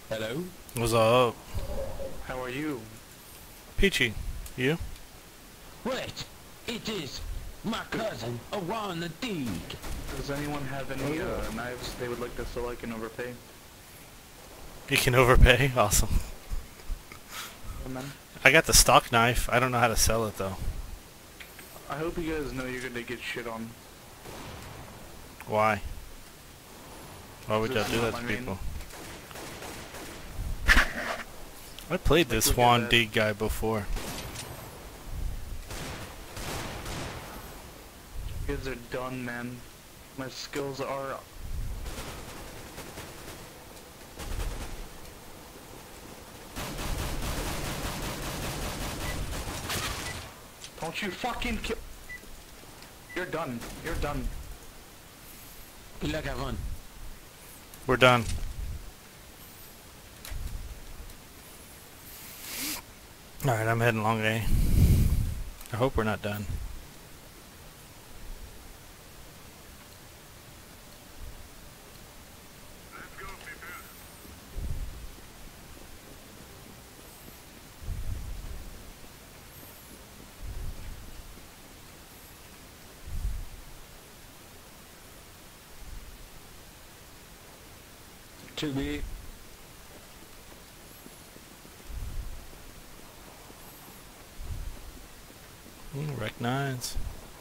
Hello? What's up? How are you? Peachy. You? Wait! It is my cousin, Awan the Deed. Does anyone have any knives they would like to sell I can overpay? You can overpay? Awesome. Yeah, man. I got the stock knife. I don't know how to sell it though. I hope you guys know you're gonna get shit on. Why? Why would y'all This is do not that to my main. people? I played this look at Juan that. D guy before. You guys are done, man. My skills are... Don't you fucking kill... You're done. You're done. Good luck, Awan. We're done. Alright, I'm heading long A. I hope we're not done. To be. Wreck nines.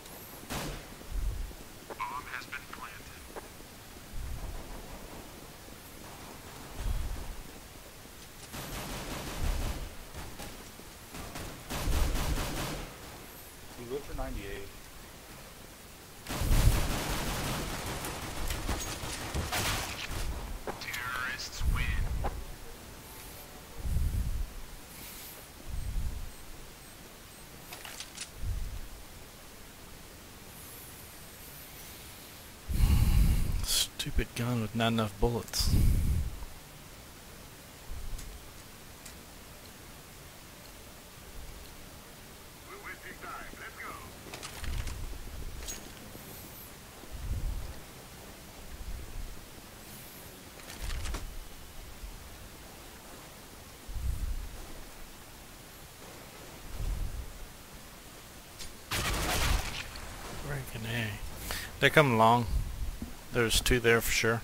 You go for 98. Terrorists win. Stupid gun with not enough bullets. We're wasting time. Let's go. Freaking A. They're coming long. There's two there for sure.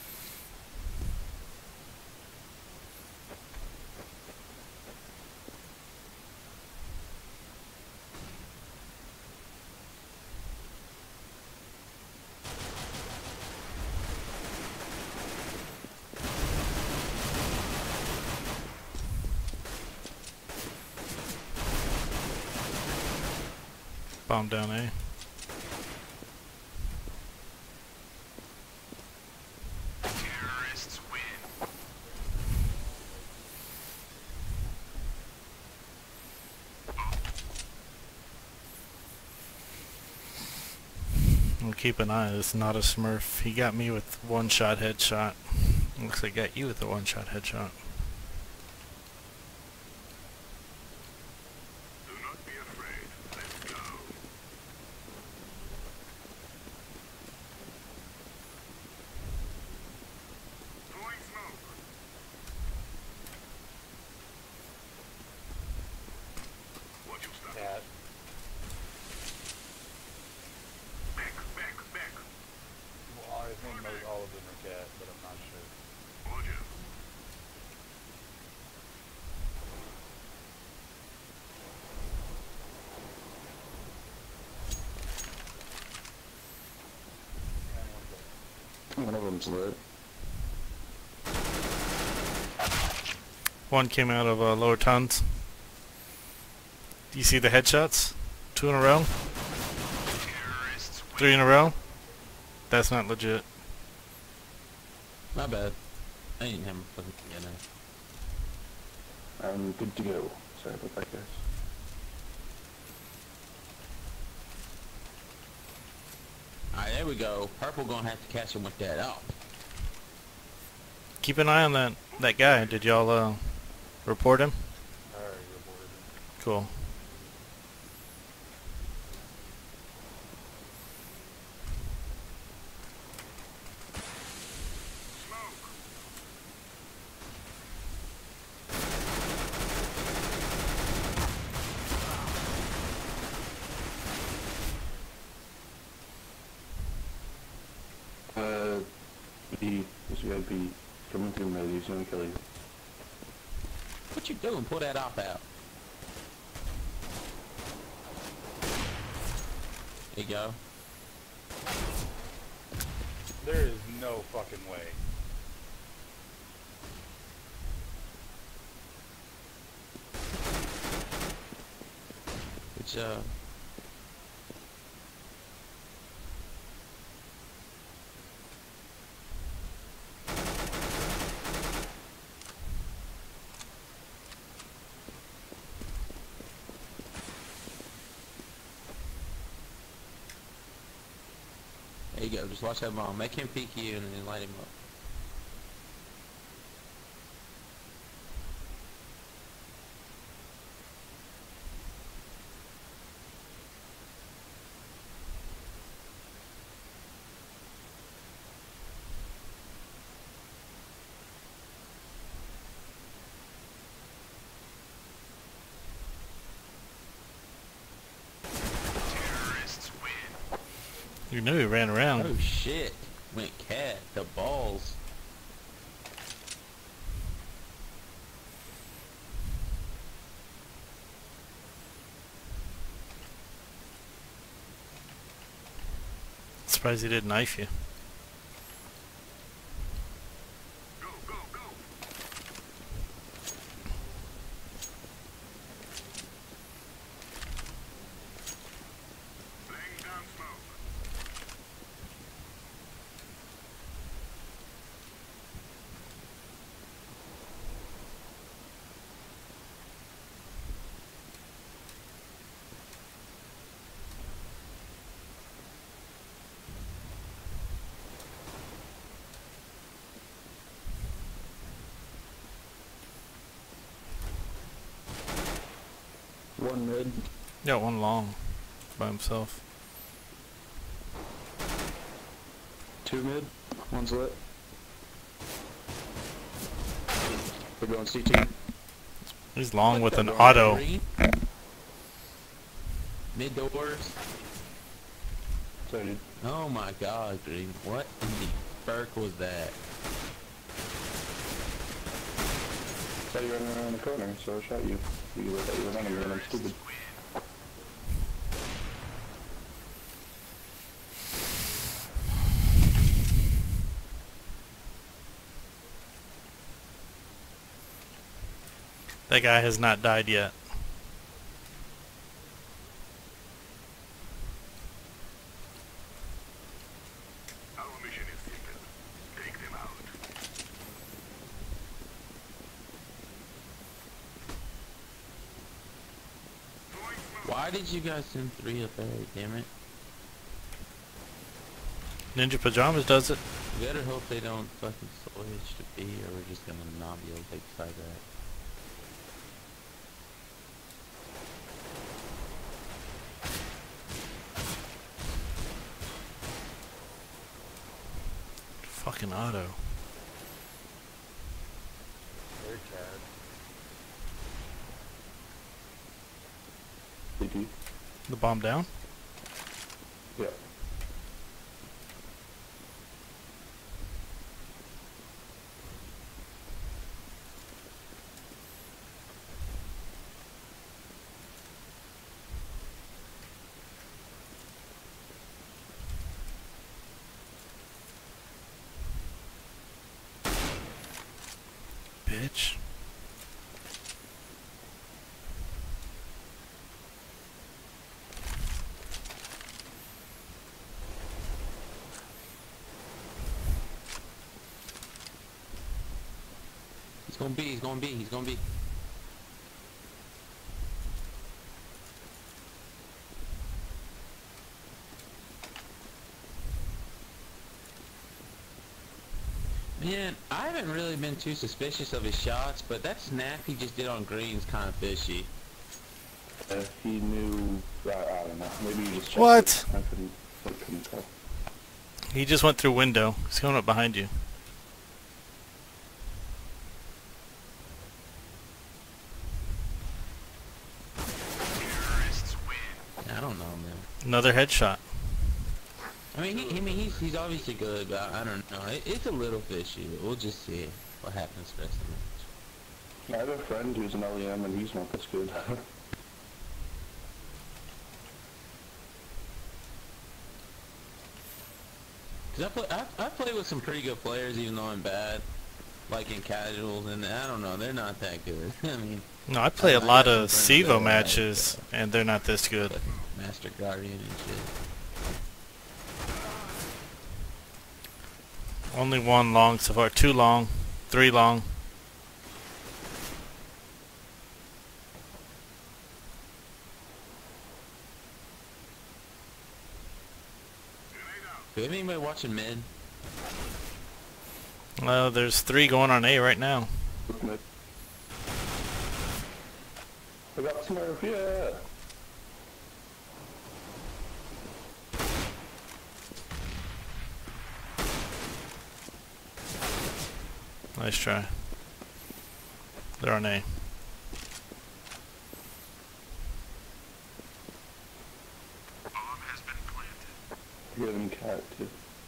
Bomb down A. Terrorists win. I'll keep an eye. It's not a smurf. He got me with one-shot headshot. Looks like I got you with a one-shot headshot. Do not be afraid. Let's go. Throwing smoke. Watch your step. Cat. Back, back, back. Well, I think most all of them are cat, but I'm not sure. Roger. One of them's lit. One came out of lower tons. Do you see the headshots? 2 in a row? Terrorists win. 3 in a row? That's not legit. My bad. I didn't have a fucking together. I'm good to go. Sorry about that, guys. Alright, there we go. Purple gonna have to catch him with that up. Keep an eye on that guy. Did y'all report him? I already reported it. Cool. Smoke. He coming through mid, he's gonna kill you. What you doing? Pull that op out. There you go. There is no fucking way. Which there you go. Just watch that bomb. Make him peek you and then light him up. You knew he ran around. Oh shit. Went cat. The balls. Surprised he didn't knife you. Go, go, go. Laying down smoke. One mid. Got one long by himself. Two mid. One's lit. We're going CT. He's long with an What the auto. green? Mid doors. Sorry, dude. Oh my god, green. What in the fuck was that? Saw you running around the corner, so I shot you. You looked at you were running around, I'm stupid. That guy has not died yet. Our mission is simple. Take them out. Throwing smoke. Why did you guys send 3 up there? Damn it. Ninja Pajamas does it. You better hope they don't fucking switch to B or we're just gonna not be able to take side back. Fucking auto. They're cad. CT. The bomb down. Yeah. Bitch. He's gonna be, he's gonna be, he's gonna be. Man, I haven't really been too suspicious of his shots, but that snap he just did on green's kind of fishy. He knew, I don't know, maybe he just checked What? it. I couldn't tell. He just went through window. He's going up behind you. Terrorists win. I don't know, man. Another headshot. I mean, he's obviously good, but I don't know. It's a little fishy. But we'll just see what happens the rest of the match. I have a friend who's an LEM and he's not this good. Cause I play with some pretty good players, even though I'm bad, like in casuals, and I don't know, they're not that good. I mean, No, I play a I lot got of some friends that Sivo are matches, and they're not this good. like Master Guardian and shit. Only one long so far, 2 long, 3 long. Do anybody watching mid? There's 3 going on A right now. I got Smurf, yeah! Nice try. They're on A. Bomb has been planted. You're having cat too.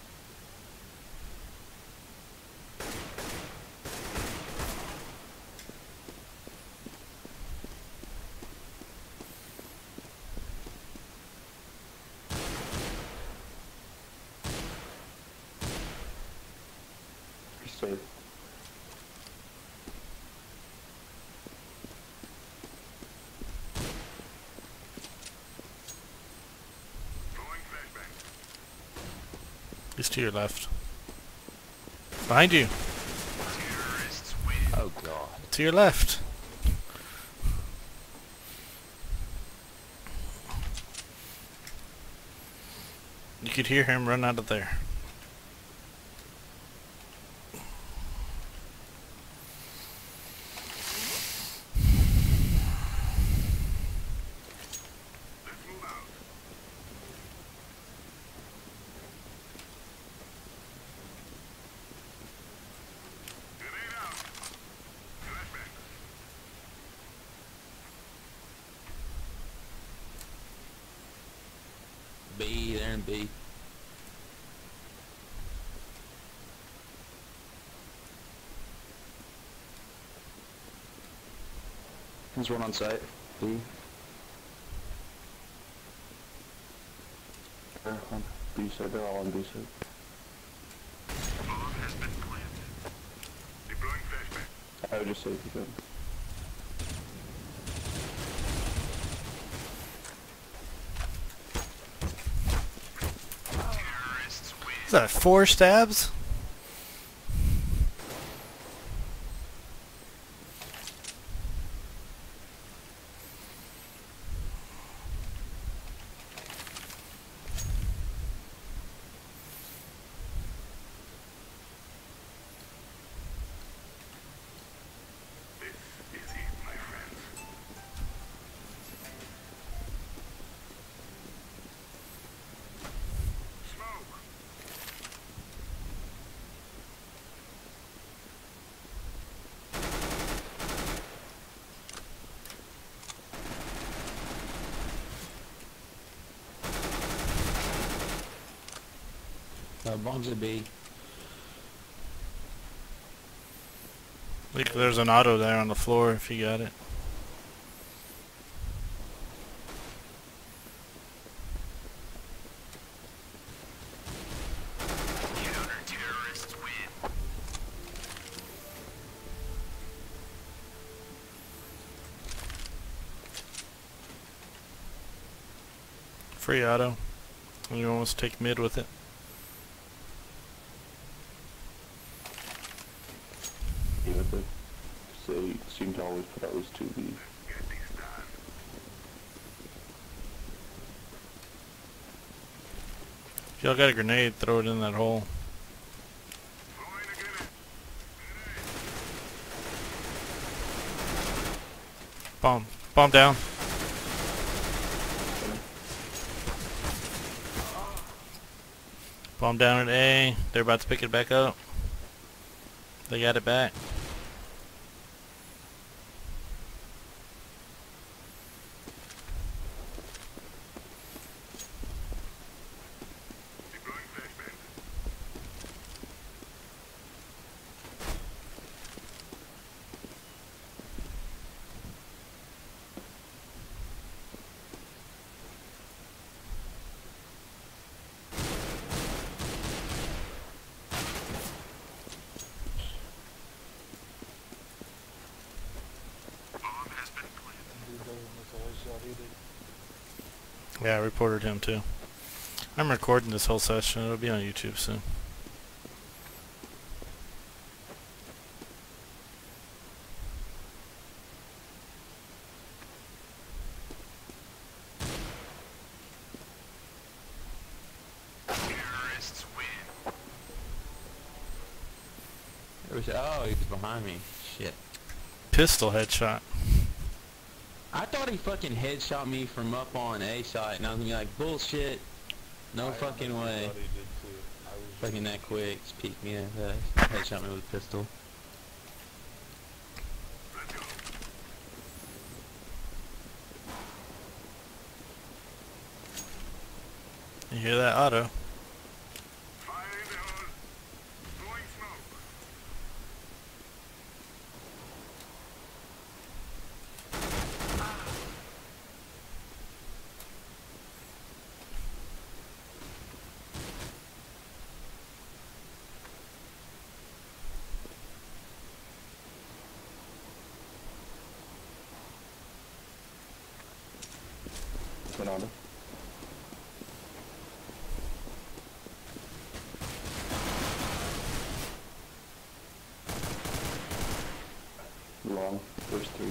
You're safe. Throwing flashbang. He's to your left. Behind you. Terrorists win. Oh god. To your left. You could hear him run out of there. Let's move out. Grenade out. Flashbang. B, they're in B. There's one on site. B. They're on B side, they're all on B side. Bomb has been planted. Deploying flashbang. I would just say if you could. Terrorists win. Is that 4 stabs? This is it, my friends. Smoke. Bombs at B. Look, there's an auto there on the floor if you got it. Counter-terrorists win. Free auto. And you almost take mid with it. Yeah, but they seem to always put at least 2 B. Get this done. If y'all got a grenade, throw it in that hole. Throwing a grenade. Bomb. Bomb down. Bomb down at A. They're about to pick it back up. They got it back. Deploying deleted. Yeah, I reported him too. I'm recording this whole session. It'll be on YouTube soon. Terrorists win. Oh, he was behind me. Shit. Pistol headshot. I thought he fucking headshot me from up on A site, and I was gonna be like, bullshit. No fucking way. Everybody did too. I was just Fucking that quick. Just peeked me at that. Headshot me with a pistol. Let's go. You hear that auto? Fire in the hole. Throwing smoke. Banana. Long. First three.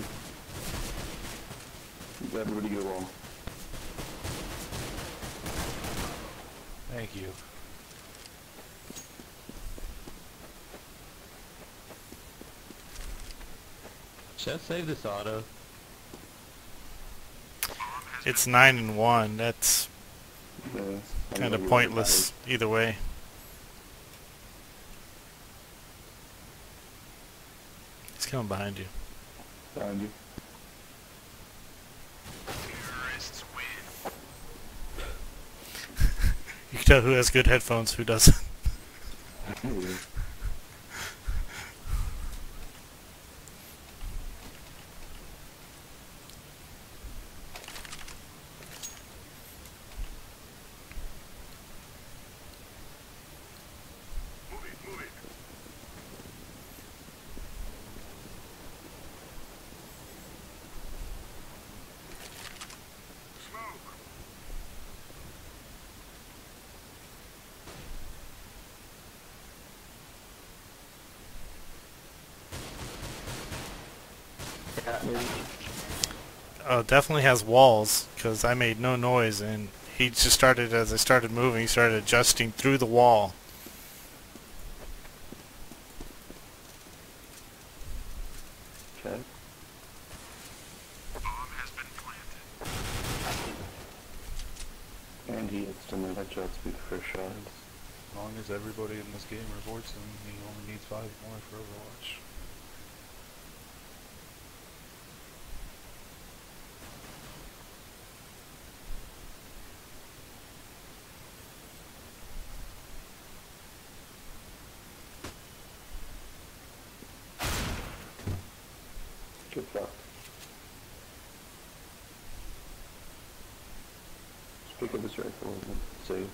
Everybody go long. Thank you. Should I save this auto? It's 9 and 1. That's Yeah. kind of pointless either way. He's coming behind you. Behind you. Terrorists win. You can tell who has good headphones, who doesn't. Yeah. Move it, move it. Smoke. Yeah, maybe. Definitely has walls, because I made no noise, and he just started, as I started moving, he started adjusting through the wall. Okay. Bomb has been planted. And he instantly headshots me the first shot. As long as everybody in this game reports him, he only needs 5 more for Overwatch. Get fucked. Just pick up this rifle and save.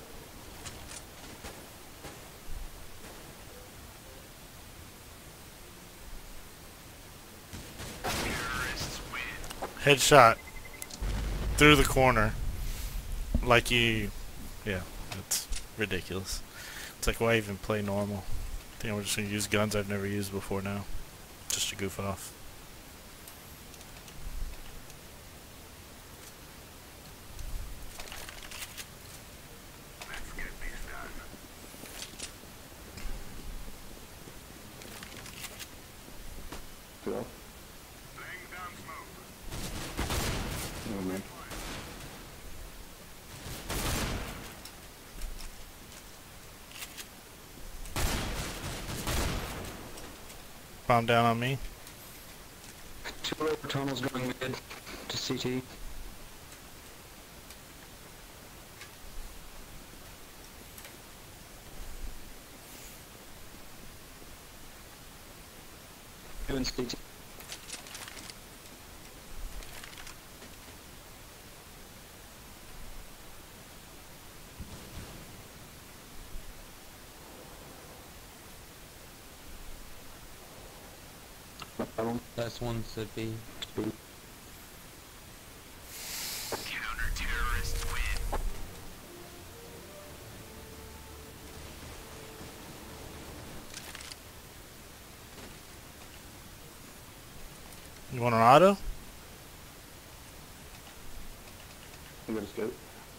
Terrorists win. Headshot through the corner. Like you... Yeah, that's ridiculous. It's like, why even play normal? I think I'm just going to use guns I've never used before now. Just to goof off. Let's get this done. Go. Laying down smoke. Oh man. Bomb down on me. Two over tunnels going mid to CT. Doing CT. Last one should be. You want an auto? I got a scout.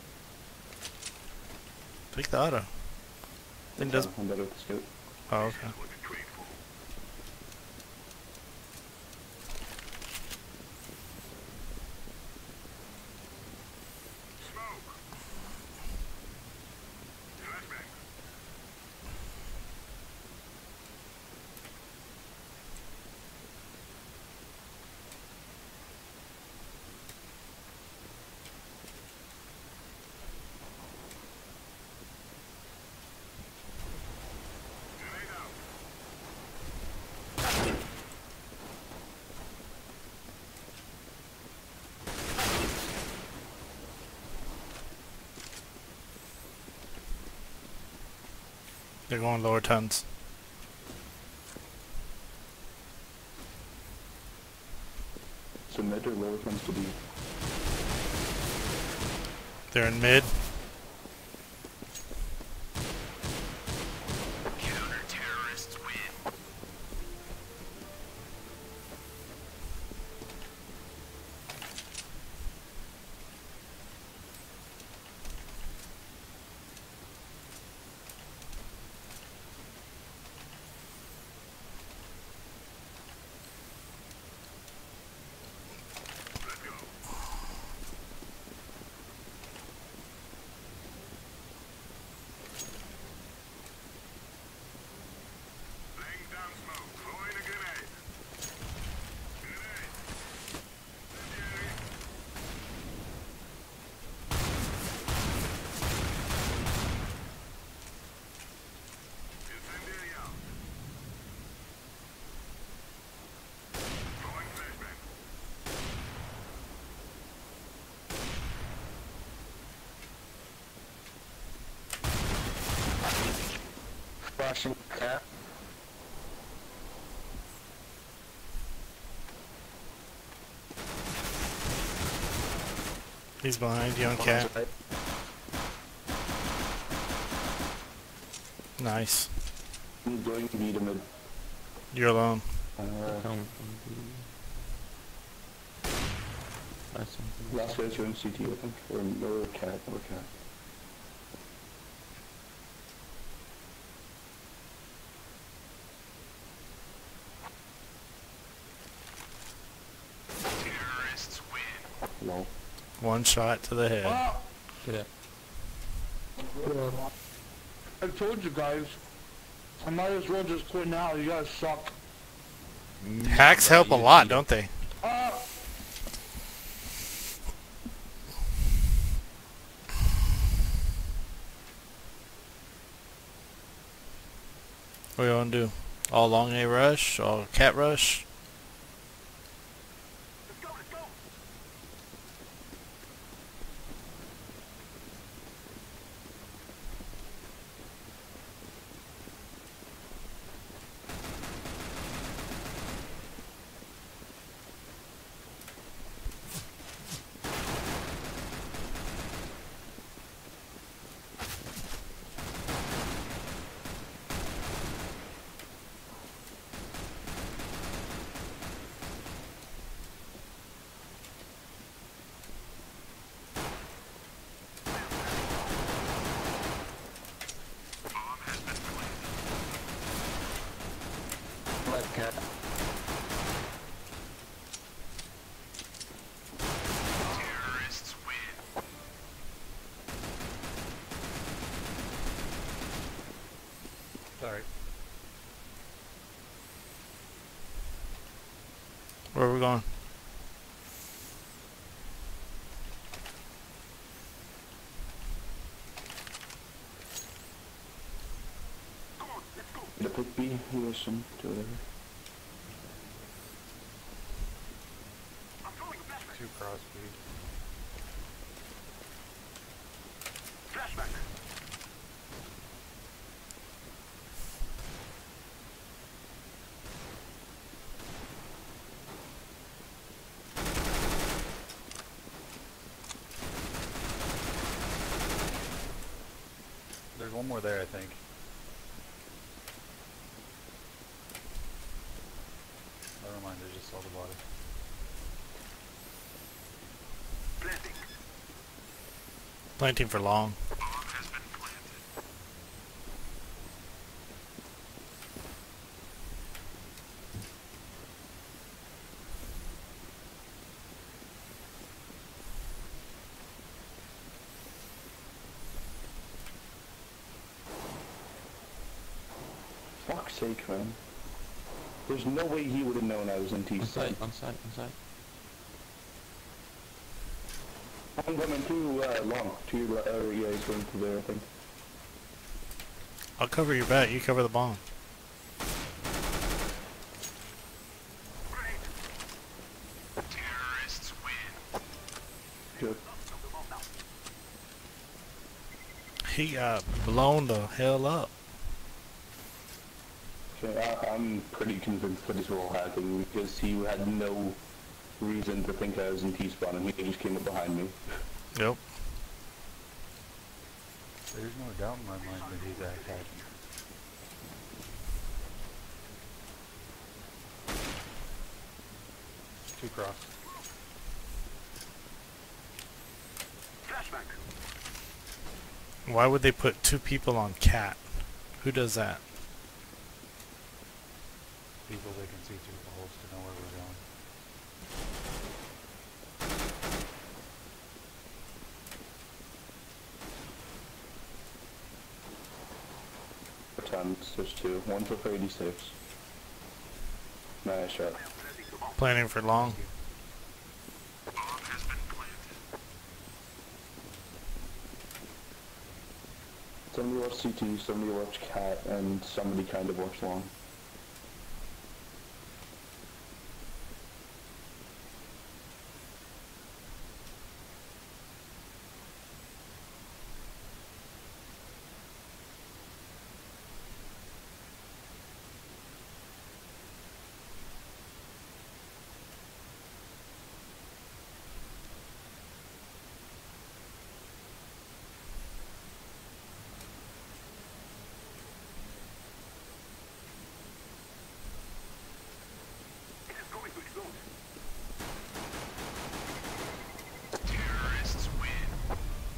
Take the auto. Thing does. I'm better with the scout. Oh, okay. What to trade for. Smoke. Flashbang. Grenade out. They're going lower tons. So mid or lower tends to be. They're in mid. Counter-terrorists win. Let's go. Laying down smoke. Throwing a grenade. Grenade. Incendiary. Incendiary out. Throwing flashbang. Flashing cat. He's behind you on cat. Nice. I'm going B to mid. You're alone. Coming from B. That's something. Last guy's going CT, I think. Or cat. Or cat. Terrorists win. Lol. One shot to the head. Ah! Yeah. I told you guys. I might as well just quit now. You guys suck. Hacks help a lot, don't they? Ah! What do you want to do? All long A rush? All cat rush? Let's go, let's go. Bomb has been planted. Left cat. Terrorists win. Sorry. Where are we going? Come on, let's go. Did I pick B? Who was some to whatever? I'm throwing a flashbang. 2 cross B. Flashbang. There's one more there, I think. Never mind, there's just all the body. Planting. Planting for long. Bomb has been planted. Fuck's sake, man. There's no way he would have known I was in On T-side. site, on site, on site. I'm coming too long. Too, yeah, he's going to there, I think. I'll cover your back, you cover the bomb. Great. Terrorists win. Good. He got blown the hell up. Okay, I'm pretty convinced that it's all hacking because he had no reason to think I was in T-spawn and he just came up behind me. Yep. There's no doubt in my mind that he's hacking. Two cross. Flashback. Why would they put 2 people on cat? Who does that? People that can see through the holes to know where we're going. Tons, there's 2. One for 36. Nice shot. Planning for long. Bomb has been planted. Somebody watched CT, somebody watched Cat, and somebody kind of watched Long. It is going to explode. Terrorists win.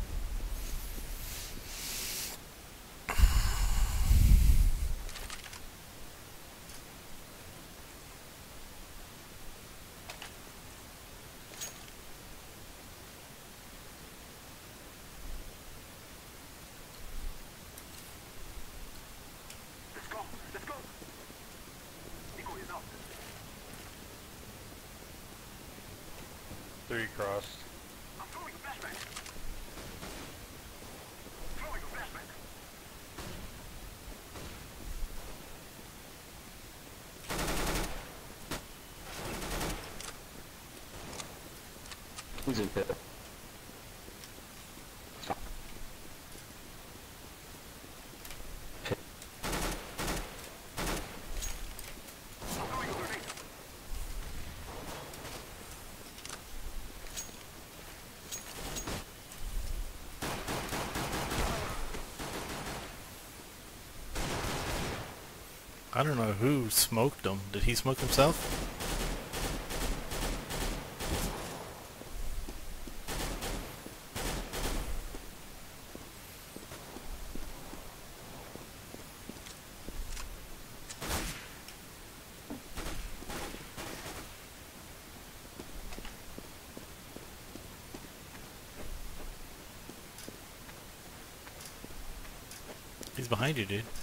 Let's go. Let's go. Nico is out. 3 crossed. I'm throwing a flashback. Throwing a flashback. He's in pit. Throwing a grenade. I don't know who smoked him. Did he smoke himself? He's behind you, dude.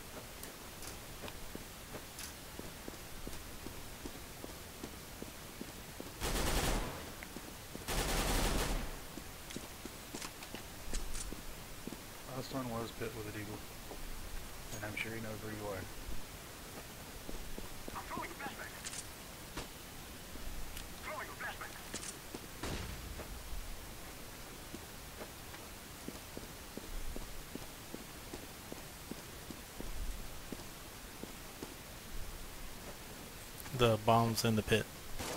Last one was pit with an eagle. And I'm sure he knows where you are. I'm throwing a flashback. Throwing a flashback. The bomb's in the pit.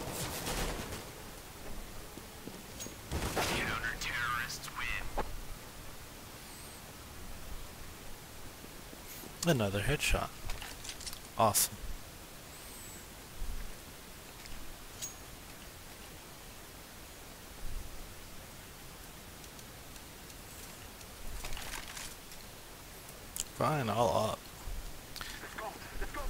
Counter-terrorists win. Another headshot. Awesome. Fine, I'll up. Let's go. Let's go.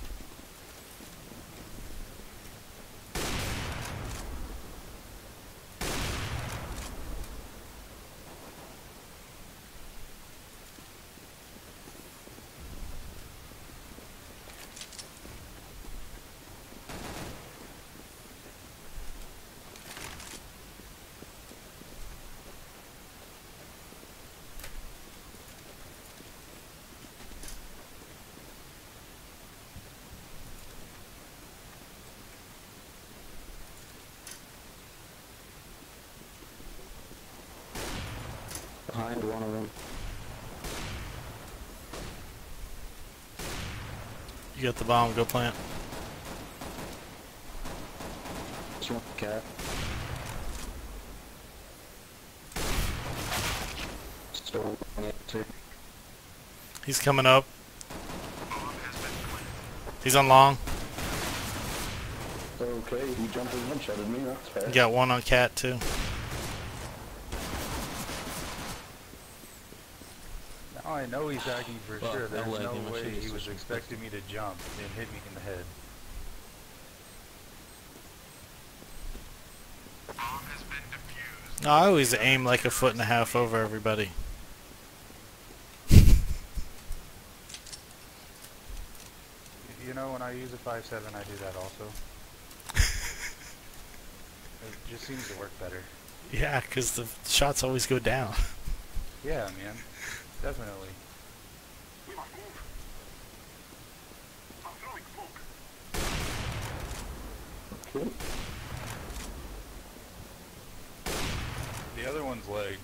Behind one of them. You got the bomb, go plant. Just one cat. Still on it too. He's coming up. He's on long. Okay, you jumped and one-shotted me, that's fair. You got one on cat too. Now I know he's hacking for Well, sure. I'll There's let no him way shoot he his was switch. expecting me to jump and hit me in the head. No, I always aim like a foot and a half over everybody. You know, when I use a 5.7, I do that also. It just seems to work better. Yeah, because the shots always go down. Yeah, man. Definitely. We must move. I'm throwing smoke. Okay. The other one's lagged.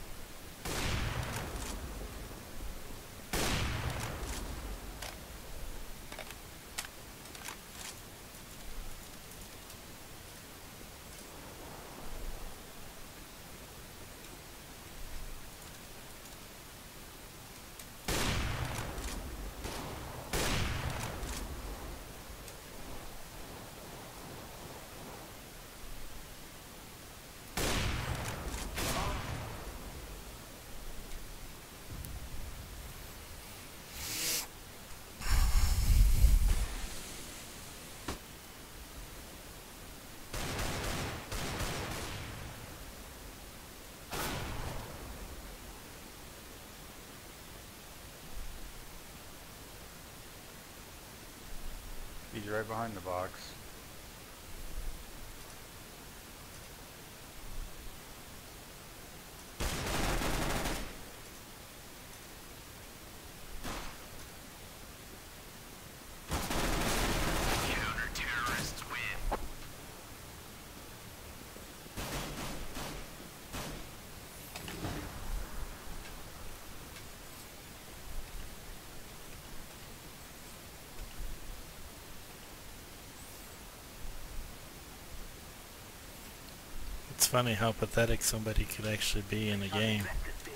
He's right behind the box. Counter-terrorists win. It's funny how pathetic somebody could actually be in a game.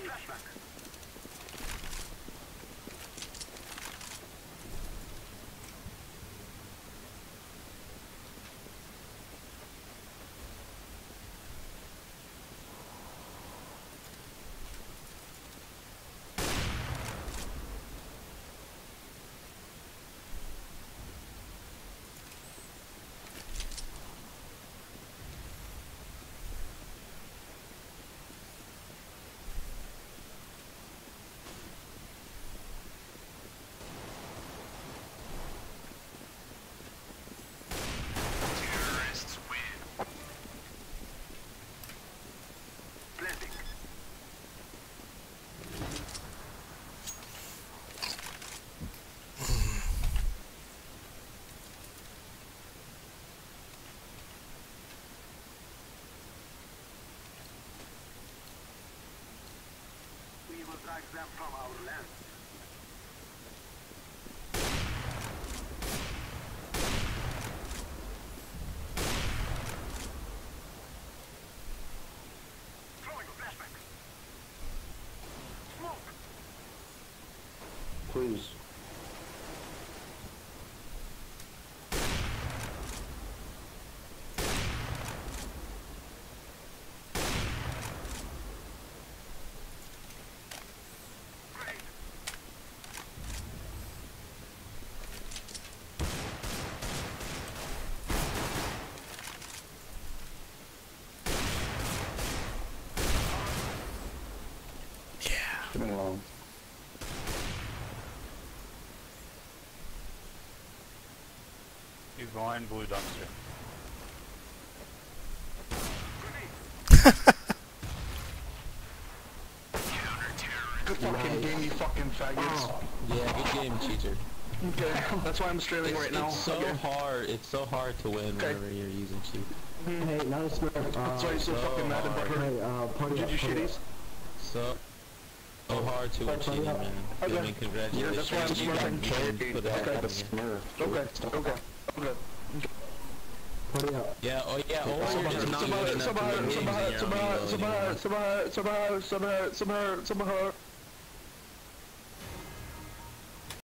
Terrorists win. Blending. We will drive them from our land. Throwing a flashback. Smoke. Please. Grenade. sitting along. He's behind blue dumpster. Good fucking game, you fucking faggots. Yeah, good game, cheater. Okay, that's why I'm streaming right now. It's so Okay. hard. It's so hard to win Okay. whenever you're using cheat. Hey, nice man. That's why you're so fucking mad and butthurt. Hey, party Did up, you party shitties? up. So hard to win cheating, man. I Okay. mean, congratulations. Yeah, that's why I'm You got smurfing. killed, put that Okay. out That's again. Smurf. Okay. Party up. Yeah, oh yeah, or you're just not good enough to win games and you're on elo anymore. Somehow.